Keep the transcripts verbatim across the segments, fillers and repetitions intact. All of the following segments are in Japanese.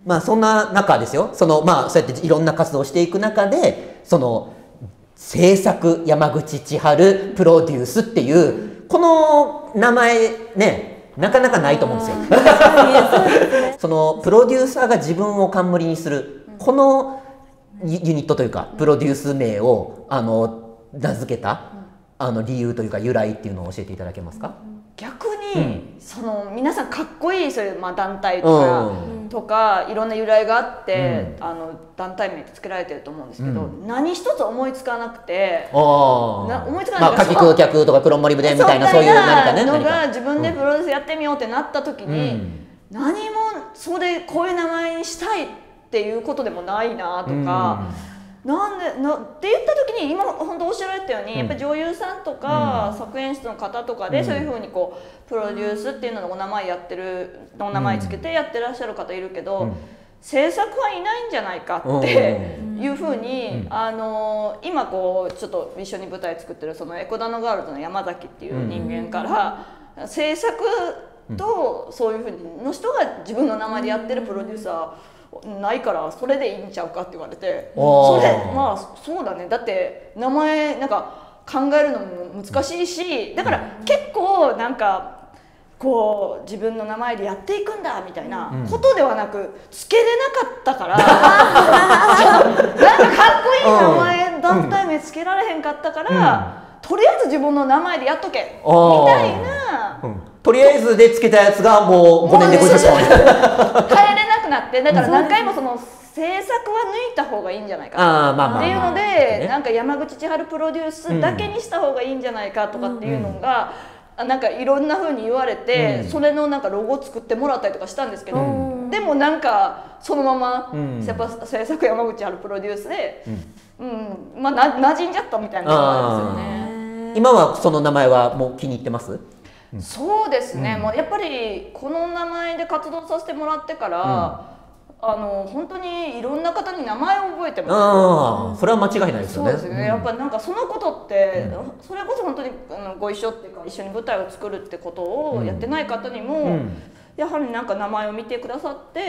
まあそんな中ですよ、そのまあそうやっていろんな活動をしていく中で、その制作山口千春プロデュースっていうこの名前ね、なかなかないと思うんですよ。そのプロデューサーが自分を冠にするこのユニットというかプロデュース名をあの名付けたあの理由というか由来っていうのを教えていただけますか？ 逆に、うん、その皆さんかっこいいそういう、まあ、団体とか、うん、とかいろんな由来があって、うん、あの団体名ってつけられてると思うんですけど、うん、何一つ思いつかなくて、な思いつかなくて、まあ、 かきく客とかクロンモリブでみたいなそういう何かねのが自分でプロデュースやってみようってなった時に、うん、何もそれこういう名前にしたいっていうことでもないなとか。うんなんでなって言った時に今本当おっしゃられたように、うん、やっぱり女優さんとか、うん、作演出の方とかで、うん、そういうふうにこうプロデュースっていうののお名前やってるお名前つけてやってらっしゃる方いるけど、うん、制作はいないんじゃないかっていうふうに、うん、あの今こうちょっと一緒に舞台作ってるそのエコダノガールズの山崎っていう人間から、うん、制作とそういうふうにの人が自分の名前でやってるプロデューサーないからそれでいいんちゃうかって言われて、それまあそうだね、だって名前なんか考えるのも難しいし、だから結構なんかこう自分の名前でやっていくんだみたいなことではなくつけれなかったから、なんかかっこいい名前団体名つけられへんかったから、とりあえず自分の名前でやっとけみたいな。 とりあえずでつけたやつがもうごねんでごじゅっぽん帰れなくなって、だから何回もその制作は抜いた方がいいんじゃないかっていうので、なんか山口千春プロデュースだけにした方がいいんじゃないかとかっていうのがなんかいろんな風に言われて、それのなんかロゴ作ってもらったりとかしたんですけど、でもなんかそのままやっぱ制作山口千春プロデュースで、うんまあな馴染んじゃったみたいな感じなんですよね。 今はその名前はもう気に入ってます？ そうですね、うん、もうやっぱりこの名前で活動させてもらってから、うん、あの本当にいろんな方に名前を覚えてもらあ、うん、それは間違いないですよね。 そうですね、やっぱなんかそのことって、うん、それこそ本当にあのご一緒っていうか一緒に舞台を作るってことをやってない方にも、うん、やはりなんか名前を見てくださって、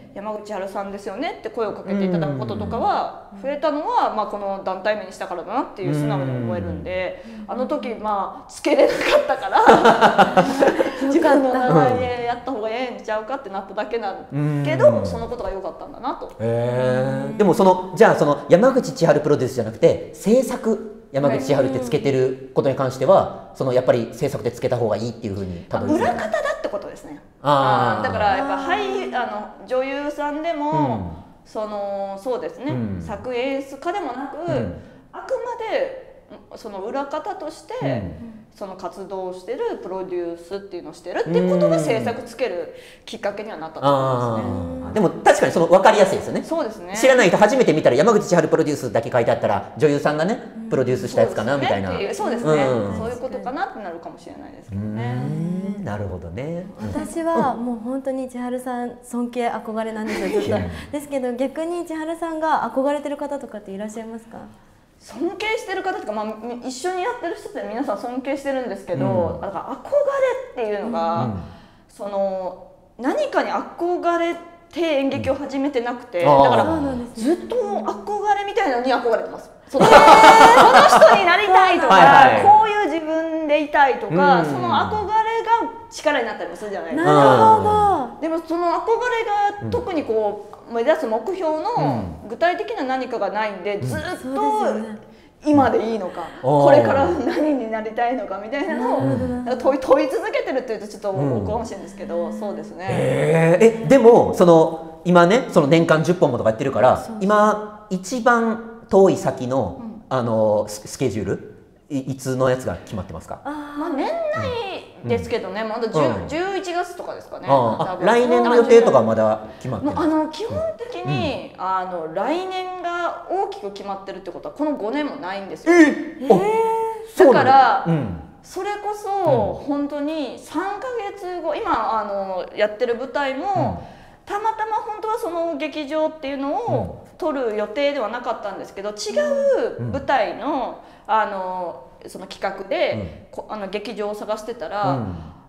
うん、山口千春さんですよねって声をかけていただくこととかは増えたのは、まあ、この団体名にしたからだなっていう素直に思えるんで、あの時まあつけれなかったから自分の名前でやった方がええんちゃうかってなっただけなんけど、そのことが良かったんだなと。 へー。でもそのじゃあその山口千春プロデュースじゃなくて制作山口千春ってつけてることに関しては、そのやっぱり制作でつけた方がいいっていうふうに多分裏方だってことですね。あだからやっぱ俳あの女優さんでも、うん、そのそうですね、うん、作演出家でもなく、うん、あくまでその裏方として、うん、その活動をしてるプロデュースっていうのをしてるっていうことが制作つけるきっかけにはなったと思いますね。 でも確かにその分かりやすいですよね。 そうですね。 知らない人初めて見たら山口千春プロデュースだけ書いてあったら女優さんがねプロデュースしたやつかなみたいな。 そうですね。そういうことかなってなるかもしれないですけどね。 なるほどね。 私はもう本当に千春さん尊敬憧れなんですよずっと。ですけど逆に千春さんが憧れてる方とかっていらっしゃいますか？ 尊敬してる方とか、まあ、一緒にやってる人って皆さん尊敬してるんですけど、うん、だから憧れっていうのが、うん、その何かに憧れて演劇を始めてなくて、うん、だからずっと憧れみたいなのに憧れてます。その、この人になりたいとか、はいはい、こういう自分でいたいとか、うん、その憧れが力になったりもするじゃないですか。 なるほど。 でもその憧れが特にこう目指す目標の具体的な何かがないんで、ずっと今でいいのか、これから何になりたいのかみたいなのを問い問い続けてるっていうとちょっとおかもしれないんですけど、そうですね。 えでもその今ねその年間じゅっぽんもとかやってるから今一番遠い先の、うん、あのスケジュール い, いつのやつが決まってますか？ あまあ年内ですけどね、うん、まだじゅういちがつとかですかね。 ああ来年の予定とかまだ決まってます？ あの基本的に、うん、あの来年が大きく決まってるってことはこのごねんもないんですよ。えー、だから、うん、それこそ本当にさんかげつご今あのやってる舞台も、うんたまたま本当はその劇場っていうのを撮る予定ではなかったんですけど、違う舞台の、あのその企画で、うん、あの劇場を探してたら、うん、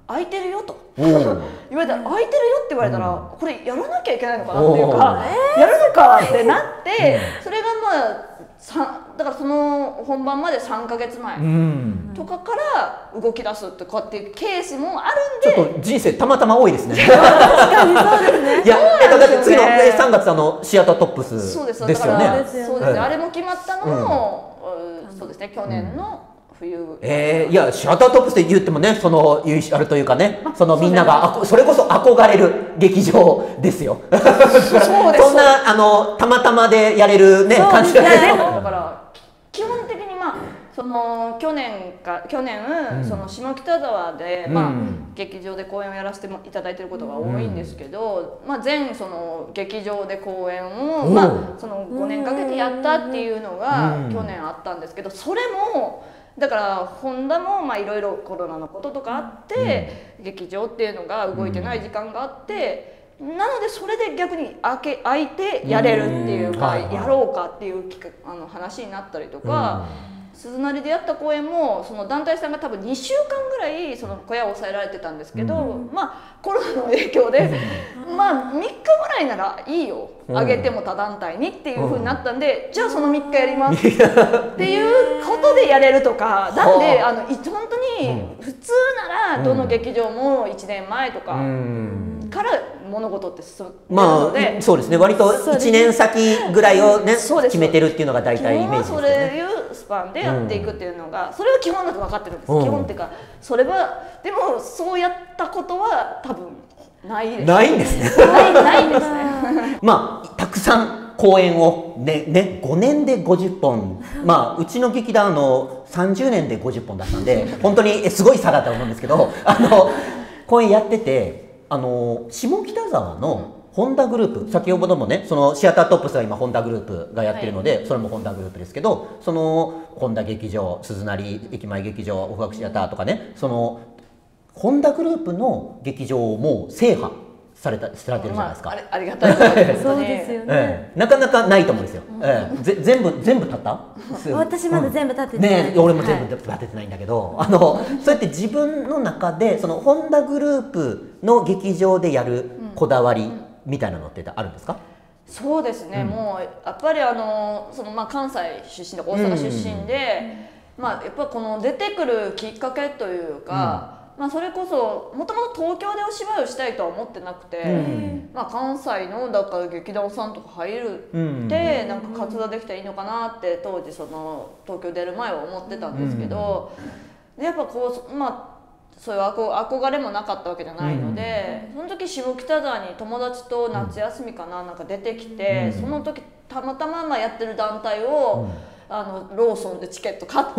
空いてるよとお言ーわれたら空いてるよって言われたら、これやらなきゃいけないのかなっていうか、やるのかってなって、それがまあさだからその本番までさんかげつまえとかから動き出すとかっていうケースもあるんで、 ちょっと人生たまたま多いですね。 確かにそうですね。 いや、えっとだって次のそうなんですよねえさんがつあのシアタートップスそうですですよだからね。 そうですね、 はいあれも決まったのも、うんそうですね、去年の冬、 えー、いやシアタートップスで言ってもね、そのゆいあるというかね、そのみんながあこそれこそ憧れる劇場ですよ。 そうですそんなあのたまたまでやれるね感じじゃないですか。 だから基本的にまあその去年か去年、うん、その下北沢で、まあ、うん、劇場で公演をやらせていただいていることが多いんですけど、うん、まあ、全その劇場で公演を、まあ、そのごねんかけてやったっていうのが去年あったんですけど、それもだからホンダもいろいろコロナのこととかあって、うん、劇場っていうのが動いてない時間があって。なのでそれで逆に開け開いてやれるっていうか、やろうかっていうあの話になったりとか、鈴なりでやった公演もその団体さんが多分にしゅうかんぐらいその小屋を抑えられてたんですけど、まあコロナの影響でまあみっかぐらいならいいよ、あげても他団体にっていう風になったんで、じゃあそのみっかやりますっていうことでやれるとか、なんであの本当に普通ならどの劇場もいちねんまえとかから物事って進むので、 まあそうですね、割といちねんさきぐらいをね決めてるっていうのが大体イメージですよね。 そういうスパンでやっていくっていうのが、それは基本だと分かってるんです。基本っていうかそれはでもそうやったことは多分ないです。 ないんですね。 ないないですね。 まあたくさん公演をねねごねんでごじゅっぽん、まあうちの劇団のさんじゅうねんでごじゅっぽんだったんで本当にすごい差だと思うんですけど、あの公演やってて。あの下北沢のホンダグループ、先ほどもねそのシアタートップスは今ホンダグループがやってるので、はい、それもホンダグループですけど、そのホンダ劇場、鈴なり駅前劇場、オフ学シアターとかね、そのホンダグループの劇場をもう制覇されたされてるじゃないですか。 まあ、あれありがたいですそうですよね、 ええ、なかなかないと思うんですよ、ええ、ぜ全部全部立った？ 私まだ全部立ててない、 うん、ね、俺も全部立ててないんだけど、はい、あのそうやって自分の中でそのホンダグループの劇場でやるこだわりみたいなのってあるんですか？ そうですね、うん、もうやっぱりあのその、まあ、関西出身で大阪出身で、うん、まあ、やっぱこの出てくるきっかけというか、うん、まあ、それこそもともと東京でお芝居をしたいとは思ってなくて、うん、まあ、関西のだから劇団さんとか入るって、うん、なんか活動できたらいいのかなって当時その東京出る前は思ってたんですけど、うん、でやっぱこう、まあそういう憧れもなかったわけじゃないので、うん、その時下北沢に友達と夏休みかな、なんか出てきて、うん、その時たまたままやってる団体を、うん、あのローソンでチケット買って、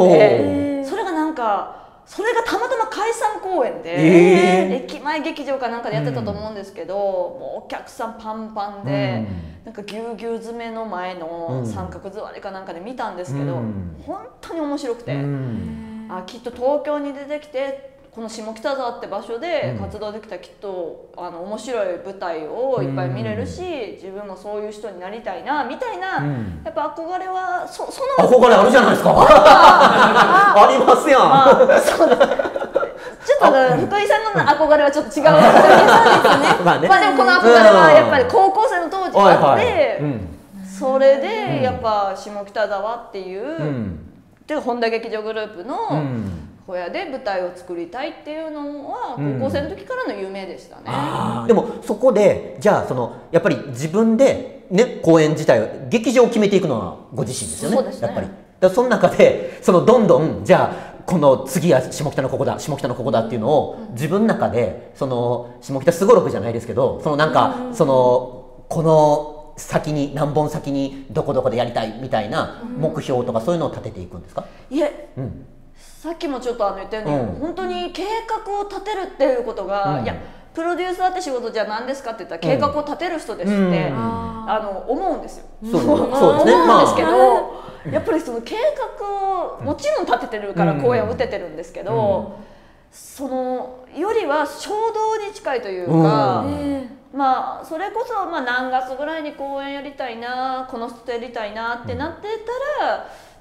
それがなんかそれがたまたま解散公演で、えー、駅前劇場かなんかでやってたと思うんですけど、うん、もうお客さんパンパンで、うん、なんかぎゅうぎゅう詰めの前の三角座りかなんかで見たんですけど、うん、本当に面白くて、うん、あきっと東京に出てきてこの下北沢って場所で活動できたらきっとあの面白い舞台をいっぱい見れるし、自分もそういう人になりたいなみたいな、うん、やっぱ憧れは そ, その憧れあるじゃないですか。ありますやん、まあ、そうですちょっと福井さんの憧れはちょっと違うんですよね。まあね、まあでもこの憧れはやっぱり高校生の当時あって、はいはい、うん、それでやっぱ下北沢っていう、うん、で本田劇場グループの、うん、小屋で舞台を作りたいっていうのは高校生の時からの夢でしたね、 うん、でもそこでじゃあそのやっぱり自分でね公演自体劇場を決めていくのはご自身ですよね。 そうですね、 やっぱりだその中でそのどんどんじゃあこの次は下北のここだ下北のここだっていうのを自分の中でその下北すごろくじゃないですけど、そのなんかそのこの先に何本先にどこどこでやりたいみたいな目標とかそういうのを立てていくんですか？ いえ、うん、さっきもちょっとあの言ったように、うん、本当に計画を立てるっていうことが、うん、いやプロデューサーって仕事じゃ何ですかって言ったら計画を立てる人ですって、うん、あの思うんですよ。 そう、そうですね。 思うんですけど、まあ、やっぱりその計画をもちろん立ててるから公演を打ててるんですけど、うん、そのよりは衝動に近いというか、うん、まあそれこそまあ何月ぐらいに公演やりたいな、この人とやりたいなってなってたら、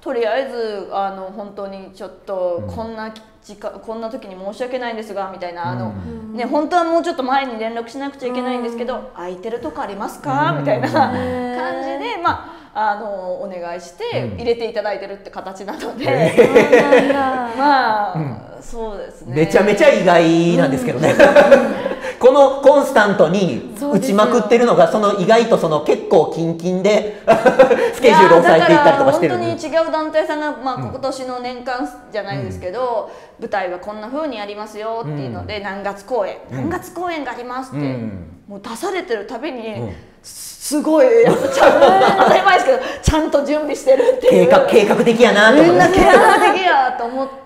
とりあえずあの本当にちょっとこんな時間、こんな時に申し訳ないんですがみたいな、あの、うん、ね、本当はもうちょっと前に連絡しなくちゃいけないんですけど、うん、空いてるとこありますか、うん、みたいな感じで、まあ、あのお願いして入れていただいてるって形なので、うん、まあ、うん、そうですね。 めちゃめちゃ意外なんですけどね、うん、このコンスタントに打ちまくってるのがその意外とその結構キンキンでスケジュールを抑えていったりとかしてるんで、 本当に違う団体さんが、まあ、今年の年間じゃないですけど、うん、舞台はこんな風にやりますよっていうので、うん、何月公演、うん、何月公演がありますって、うん、もう出されてるたびに、うん、すごいやっぱちゃんと当たり前ですけどちゃんと準備してるっていう、 計画計画的やなと思って、 みんな計画的やと思って、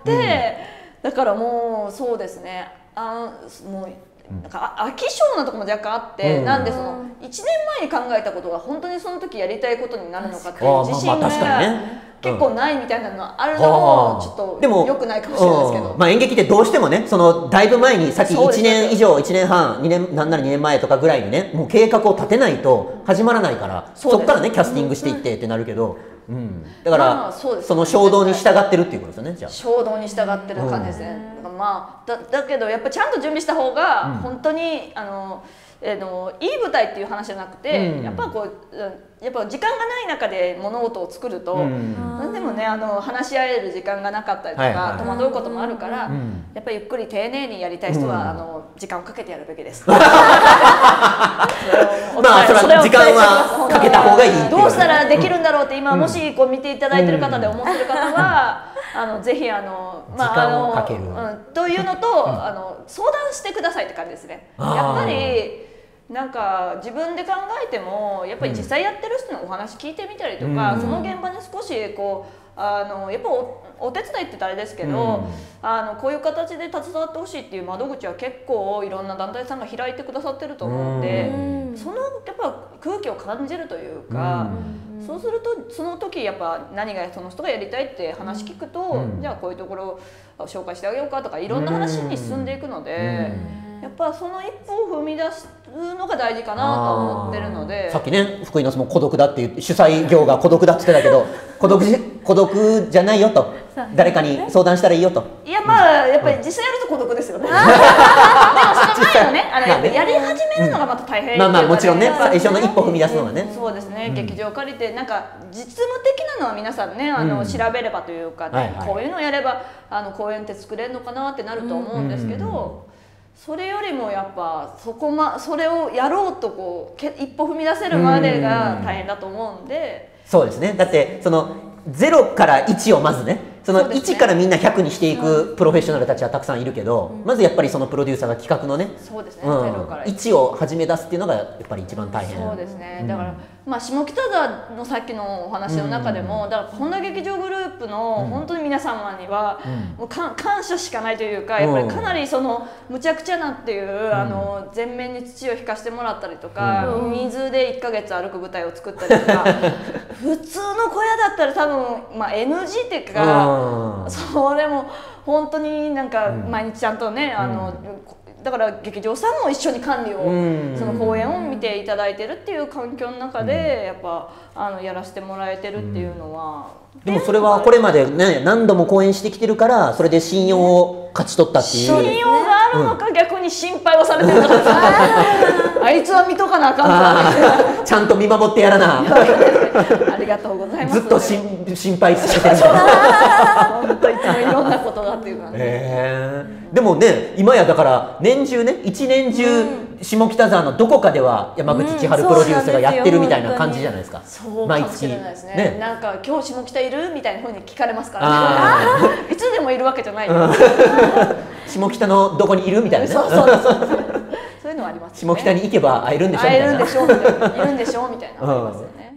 うん、だからもうそうですね、あもうなんか飽き性なところも若干あって、うん、なんでそのいちねんまえに考えたことが本当にその時やりたいことになるのかっていう自信が結構ないみたいなのあるのもちょっと良くないかもしれないですけど、 まあ、演劇ってどうしてもね、そのだいぶ前にさっきいちねん以上いちねんはんにねんなんならにねんまえとかぐらいにね、もう計画を立てないと始まらないから、そっからねキャスティングしていってってなるけど、うん、だから、まあ そ, ね、その衝動に従ってるっていうことですよね。じゃあ衝動に従ってる感じですね、うん、だからまあ だ, だけどやっぱちゃんと準備した方が本当に、うん、あのえー、のいい舞台っていう話じゃなくて、うん、やっぱこうやっぱ時間がない中で物事を作ると、うん、何でもねあの話し合える時間がなかったりとか、はいはい、戸惑うこともあるから、うん、やっぱりゆっくり丁寧にやりたい人は、うん、あの時間をかけてやるべきです。まあそれは時間はかけた方がいい。 どうしたらできるんだろうって今もしこう見ていただいてる方で思ってる方は、あのぜひあのまああのうんというのと、うん、あの相談してくださいって感じですね。やっぱりなんか自分で考えてもやっぱり実際やってる人のお話聞いてみたりとか、うん、その現場に少しこうあのやっぱ お, お手伝いって言ったらあれですけど、うん、あのこういう形で携わってほしいっていう窓口は結構いろんな団体さんが開いてくださってると思うんで、うん、そのやっぱ空気を感じるというか、うん、そうするとその時やっぱ何がその人がやりたいって話聞くと、うん、じゃあこういうところを紹介してあげようかとかいろんな話に進んでいくので。やっぱその一歩を踏み出すのが大事かなと思ってるので、 さっきね福井のその孤独だっていう主催業が孤独だって言ってたけど孤独孤独じゃないよと、誰かに相談したらいいよと。 いやまあやっぱり実際やると孤独ですよね。でもその前のねあのやっぱやり始めるのがまた大変、 まあまあもちろんね最初の一歩踏み出すのはね、 うん、そうですね、うん、劇場借りてなんか実務的なのは皆さんねあの、うん、調べればというか、はいはい、こういうのをやればあの公演って作れるのかなってなると思うんですけど、うんうん、それよりもやっぱそこ、ま、それをやろうとこう一歩踏み出せるまでが大変だと思うんで、 そうですね。だってそのゼロからいちをまずね、そのいちからみんなひゃくにしていくプロフェッショナルたちはたくさんいるけど、うん、まずやっぱりそのプロデューサーが企画のね、 そうですね、 うん、ゼロからいちを始め出すっていうのがやっぱり一番大変。 そうですね、だから、うん、まあ下北沢のさっきのお話の中でも、うん、だから本田劇場グループの本当に皆様には、うん、もうか感謝しかないというか、やっぱりかなりそのむちゃくちゃなっていう、うん、あの前面に土を引かしてもらったりとか、うん、水でいっかげつ歩く舞台を作ったりとか普通の小屋だったら多分、まあ、エヌジー っていうか、うん、それも本当になんか毎日ちゃんとね、うん、あのだから劇場さんも一緒に管理を、うん、その公演を見ていただいてるっていう環境の中で、うん、やっぱあのやらせてもらえてるっていうのは、 うん、でもそれはこれまでね何度も公演してきてるからそれで信用を勝ち取ったっていう、 信用があるのか、うん、逆に心配をされてるのかあいつは見とかなあかんとちゃんと見守ってやらなありがとうございます。 ずっとし心配してるんだ本当いつもいろんなことがっていう感じ、 えー、でもね今やだから年中ね一年中、うん、下北沢のどこかでは山口千春プロデュースがやってるみたいな感じじゃないですか。 そうかもしれないですね。ね、なんか今日下北いるみたいな風に聞かれますからねいつでもいるわけじゃない下北のどこにいるみたいなねそうそうそうそうそういうのはありますね。 下北に行けば会えるんでしょみたいな、 会えるんでしょみたいな、いるんでしょみたいなありますよね。